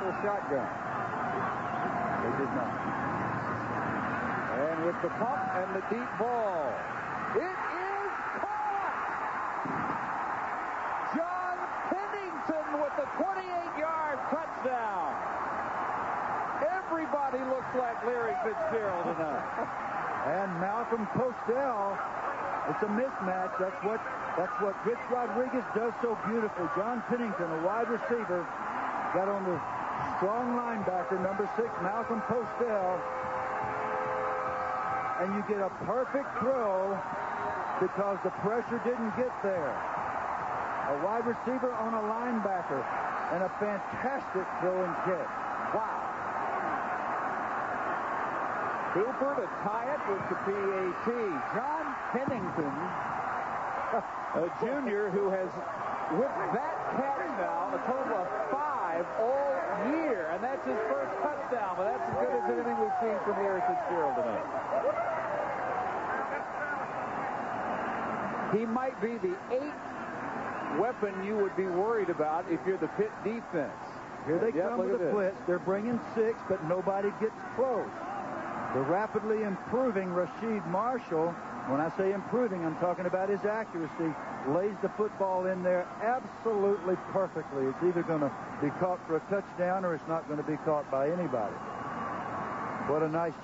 rifle shotgun. They did not. And with the pump and the deep ball, it is caught! John Pennington with the 28-yard touchdown. Everybody looks like Larry Fitzgerald tonight. And Malcolm Postell, it's a mismatch. That's what Rich Rodriguez does so beautifully. John Pennington, a wide receiver, got on the strong linebacker, number 6, Malcolm Postell, and you get a perfect throw because the pressure didn't get there. A wide receiver on a linebacker, and a fantastic throwing catch. Wow. Cooper to tie it with the PAT. John Pennington, a junior who has, with that catch now, a total of 5 all year, and that's his first touchdown. But that's as good as anything we've seen from Larry Fitzgerald tonight. He might be the 8th weapon you would be worried about if you're the Pitt defense. Here they come with the blitz. They're bringing 6, but nobody gets close. The rapidly improving Rasheed Marshall, when I say improving, I'm talking about his accuracy, lays the football in there absolutely perfectly. It's either going to be caught for a touchdown or it's not going to be caught by anybody. What a nice